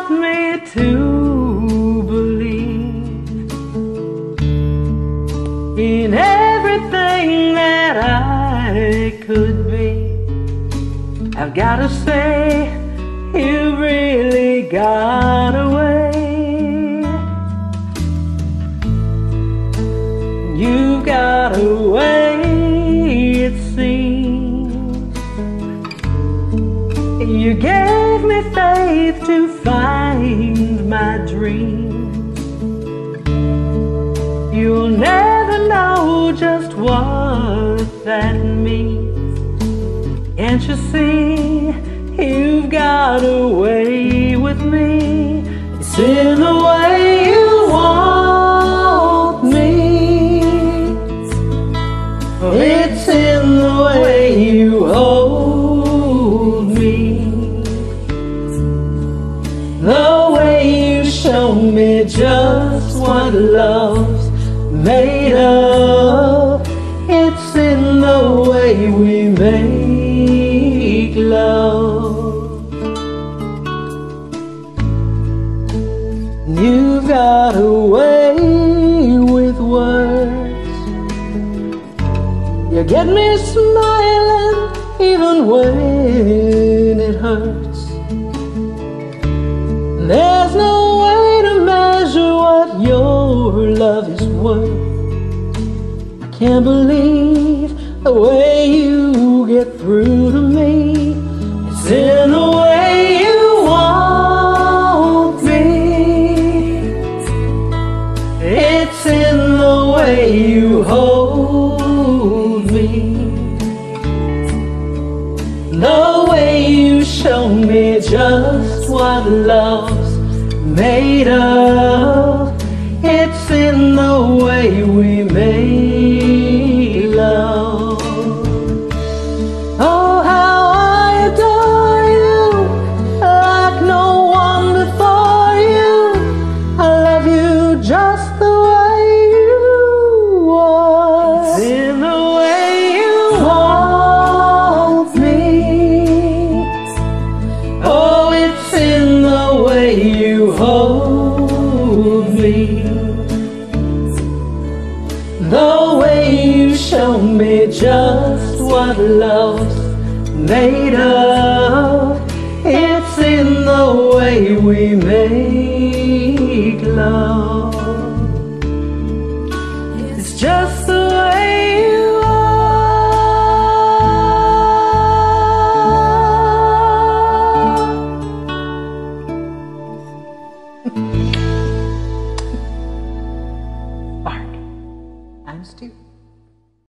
taught me to believe in everything that I could be. I've gotta say, you really got away. You got away, it seems. You gave me faith to find my dreams. You'll never know just what that means. Can't you see, you've got away with me. It's in the way you want me. It's in the way you hold me. The way you show me just what love's made of. It's in the way we make love. You've got away with words. You get me smiling even when it hurts. There's no way to measure what your love is worth. I can't believe the way you get through to me. It's in the way you want me. It's in the way you hold me. The way you show me just what love's made of. It's in the way we make love. Oh, how I adore you, like no one before you. I love you just the way you are. It's in the way you want me. Oh, it's in the way you hold me. The way you show me just what love's made of. It's in the way we make love. It's just the way you are. Art. I'm Stu.